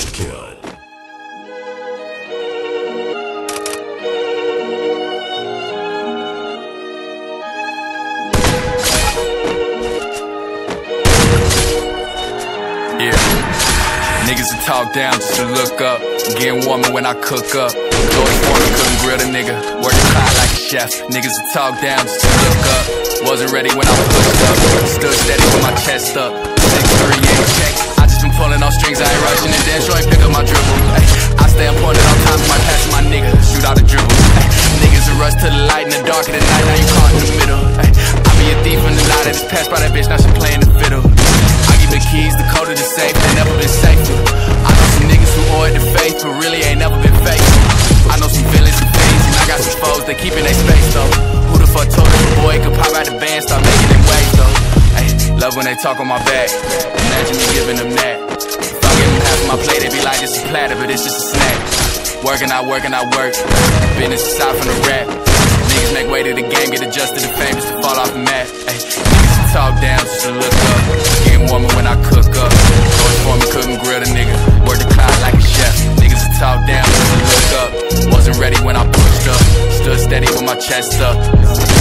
First kill. Niggas will talk down just to look up. Getting warmer when I cook up. Lord Foreman couldn't grill the nigga. Work the clock like a chef. Niggas will talk down just to look up. Wasn't ready when I pushed up. Stood steady with my chest up. 6'3", ain't check. I just been pulling off strings, I ain't rushing it. Then ain't pick up my dribble. Ay, I stay on point at all times. Might pass my nigga. Shoot out a dribble. Ay, niggas will rush to the light in the dark of the night. Now you caught in the middle. Ay, I be a thief in the night. I just passed by that bitch. Now she playing the fiddle. The keys, the code of the safe, they never been safer. I know some niggas who owe it to faith, but really ain't never been faithful. I know some villains and fiends, and I got some foes, they keeping their space though. Who the fuck told them a boy could pop out the band, start making them waves though? Ay, love when they talk on my back, imagine me giving them that. If I give them half of my plate, they be like, this is platter, but it's just a snack. Working, I work. Business aside from the rap. Niggas make way to the game, get adjusted to fame just to fall off the mat. Ay, niggas talk down just to look up. Getting warmer when I cook up. Lord Foreman couldn't grill the nigga. Work the clock like a chef. Niggas talk down just to look up. Wasn't ready when I pushed up. Stood steady with my chest up.